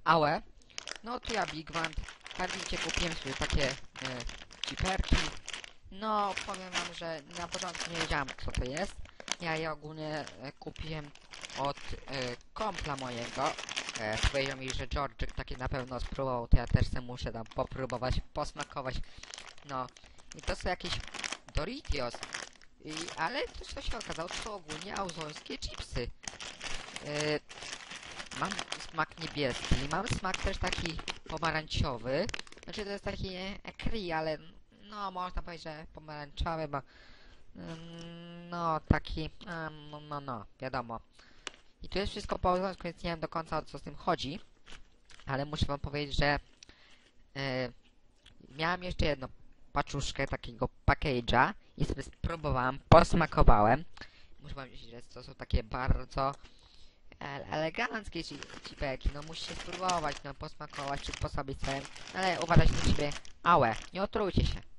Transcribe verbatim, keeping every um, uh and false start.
Ałe. No tu ja Big Band. Jak widzicie, kupiłem sobie takie e, ciperki. No powiem wam, że na początku nie wiedziałem, co to jest. Ja je ogólnie e, kupiłem od e, kompla mojego. E, powiedział mi, że George'ek takie na pewno spróbował, to ja też se muszę tam popróbować, posmakować. No i to są jakieś Doritos. I, ale to co się okazało, to ogólnie auzońskie chipsy. E, mam smak niebieski, mam smak też taki pomarańczowy. Znaczy to jest taki ekri, ale no można powiedzieć, że pomarańczowy, bo mm, no taki, um, no, no no, wiadomo. I tu jest wszystko po auzońsku, więc nie wiem do końca o co z tym chodzi. Ale muszę wam powiedzieć, że e, miałem jeszcze jedną paczuszkę takiego package'a i sobie spróbowałem, posmakowałem. Muszę wam powiedzieć, że to są takie bardzo ele eleganckie ci cipeki, no musicie spróbować, no posmakować, przysposobić sobie, ale uważajcie na siebie, ałe, nie otrujcie się.